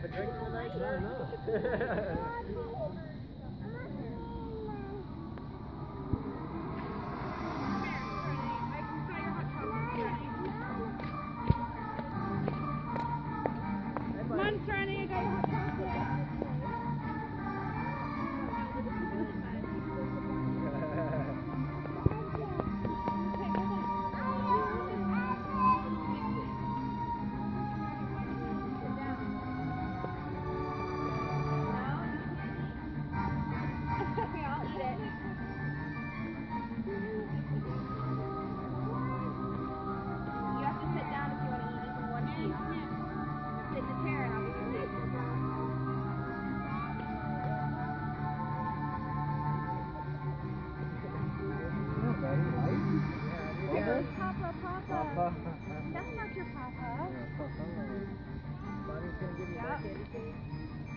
drink tonight, sir? Come on, Serena, I got your hot chocolate. Papa. That's not your Papa. Mommy's gonna give you that candy cane?